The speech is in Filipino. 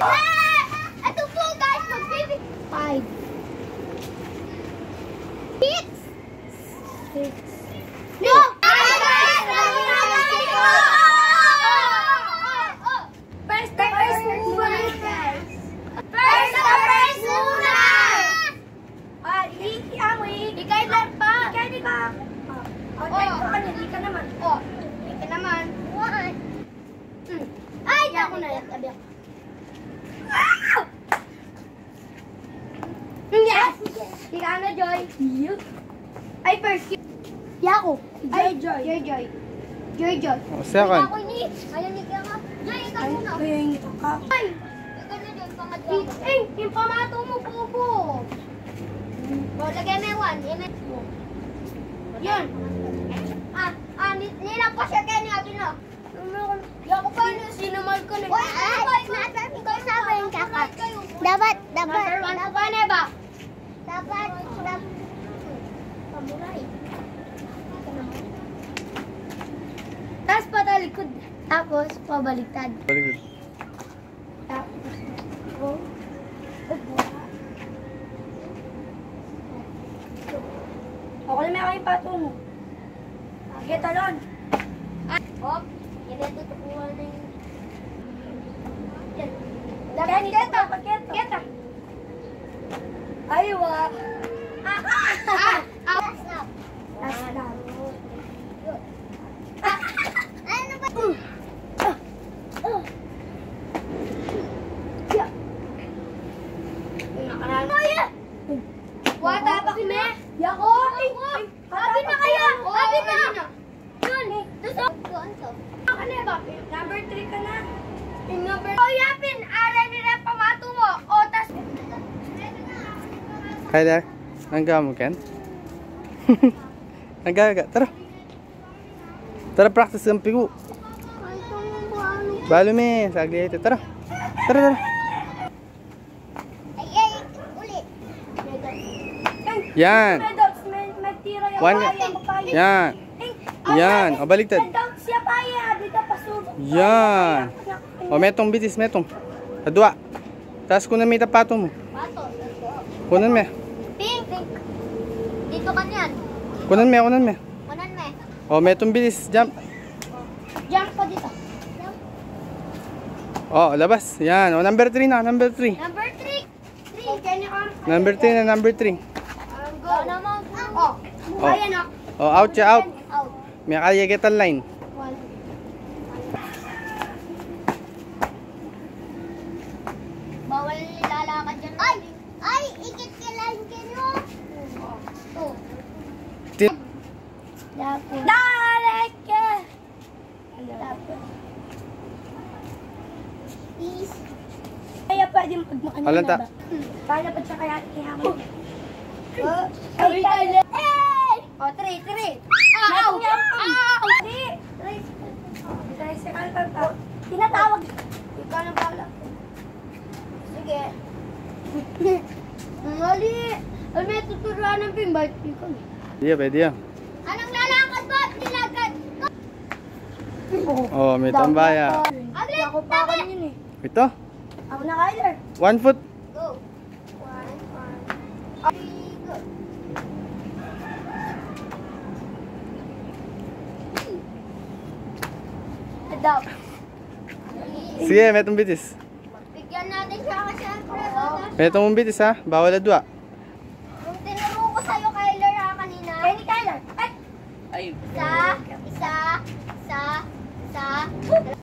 Ito po guys, mag-baby. 5. 6. 6. No! First the first muna. First the first muna. Ikay lang pa. Ikay ka. Hindi ka naman. Hindi ka naman. Ay, ako na yan. Tabi ako. Yes! Ika na, Joy. Ay, first. Yako. Ay, Joy. Joy. Joy. Second. Ako ni. Ayaw ni Kaya nga. Joy, ikaw muna. Ay! Ikaw na, Joy. Pamato. Eh, yung pamato mo, pupo. Lagay mo yung 1. Yun. Nilang pa siya kaya ni Abi na. Yako pa yun, sinamal ko na. Ikaw sabi yung kakak. Dapat. Number 1 ko ba na ba? Dapat. Pamuray. Tapos patalikod. Tapos pabaliktad. Baliktad. Tapos. Ako na may aking pato mo. Sige, talon. Hop. Yan tutukuhan na yung... Keta. Ayaw ah. Last na. Ano ba? Wata pa kime? Yako! Abi na kaya! Abi na! Yun! Tapos, Ano ba? Number 3 ka na. Yapin! Aray nila pamato mo! O, tas... Kaya, hanggang mo, Ken? Hanggang, tara. Tara, practice ang pigo. Balo me, saglit. Tara. Tara. Ay, uli! Yan. May tira yung One. papaya. Yan. Yan. O, baliktad. Siya paya. Di ka pasubok. Yan. O, metong bitis, metong. Kadua. Tapos kunan may tapato mo. Pato. Kunan me. Pink! Dito ka niyan. Kunan me. Kunan me. O, metong bitis. Jump. Jump pa dito. O, labas. Yan. O, number 3 na. Number 3. Number 3. Number 3 na number 3. Go naman. Oh. Oh. Ayan o. O, out siya, out. Out. May kaya kita line. 1. Bawal nilalakad dyan. Ay! Ikit kailan kino. 2. Dapat. Dalik ka! Dapat. Peace. Kaya pwede magmakanya Walang na ba? Kaya pa siya kaya kihaman. Ay! Hey! O, 3. Ow! Ow! Tinatawag. Ikaw na pala. Sige. Mali. Ay, may tuturuan ng pimbay. Iya, pwede yan. Anong lalakad mo? Nilagad. O, may tambaya. Aglit! Ako pa ako yun eh. Ito. Ako na Kyler. 1 foot. Go. 1, 2, 3, go. Adopt. Sige, metong bitis. Bigyan natin siya kasi syempre. Metong bitis ha. Bawal adwa. Yung tinuro ko sa'yo, Kyler, kanina. Kaya ni Kyler. Ay! Isa.